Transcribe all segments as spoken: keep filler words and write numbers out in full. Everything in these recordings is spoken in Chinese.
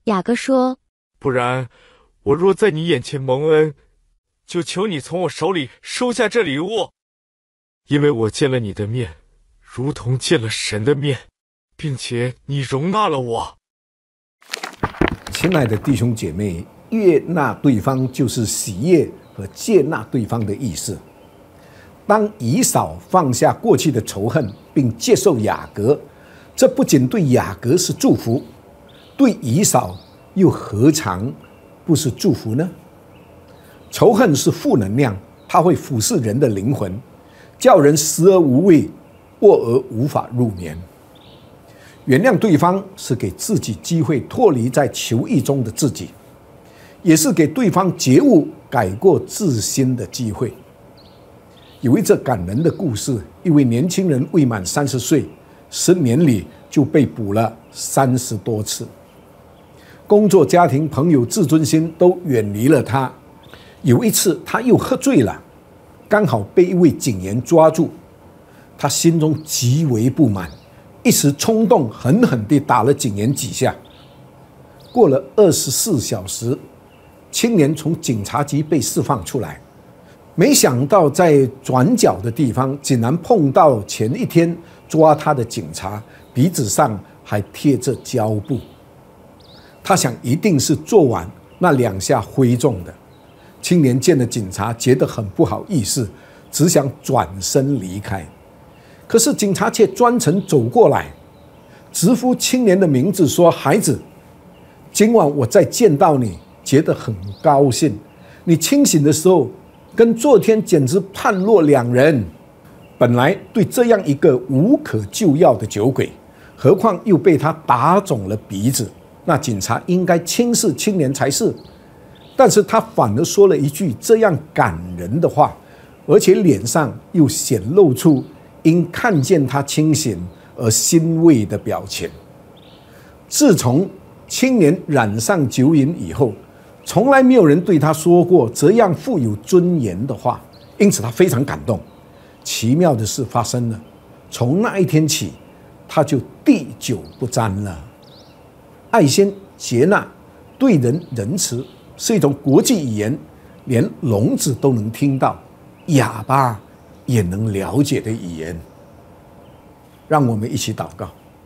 雅各说： 不然，我若在你眼前蒙恩，就求你从我手里收下这礼物，因为我见了你的面，如同见了神的面，并且你容纳了我。 亲爱的弟兄姐妹，悦纳对方就是喜悦和接纳对方的意思。当以扫放下过去的仇恨，并接受雅各，这不仅对雅各是祝福，对以扫又何尝不是祝福呢？仇恨是负能量，它会腐蚀人的灵魂，叫人食而无味，卧而无法入眠。原谅对方是给自己机会脱离在囚役中的自己，也是给对方觉悟改过自新的机会。有一则感人的故事，一位年轻人未满三十岁，十年里就被捕了三十多次，工作、家庭、朋友、自尊心都远离了他。有一次他又喝醉了，刚好被一位警员抓住，他心中极为不满，一时冲动狠狠地打了警员几下。过了二十四小时，青年从警察局被释放出来，没想到在转角的地方竟然碰到前一天抓他的警察，鼻子上还贴着胶布。他想一定是昨晚那两下挥中的。青年见了警察，觉得很不好意思，只想转身离开。可是警察却专程走过来，直呼青年的名字，说：孩子，今晚我再见到你，觉得很高兴。你清醒的时候跟昨天简直判若两人。本来对这样一个无可救药的酒鬼，何况又被他打肿了鼻子，那警察应该轻视青年才是。但是他反而说了一句这样感人的话，而且脸上又显露出因看见他清醒而欣慰的表情。自从青年染上酒瘾以后，从来没有人对他说过这样富有尊严的话，因此他非常感动。奇妙的事发生了，从那一天起，他就滴酒不沾了。爱心、接纳、对人仁慈，是一种国际语言，连聋子都能听到，哑巴也能了解的语言。让我们一起祷告。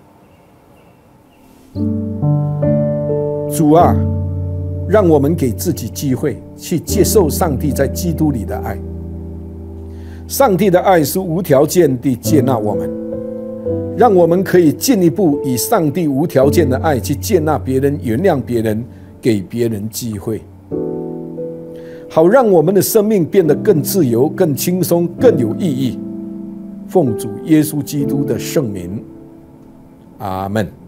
主啊，让我们给自己机会去接受上帝在基督里的爱。上帝的爱是无条件地接纳我们，让我们可以进一步以上帝无条件的爱去接纳别人，原谅别人，给别人机会，好让我们的生命变得更自由、更轻松、更有意义。奉主耶稣基督的圣名，阿们。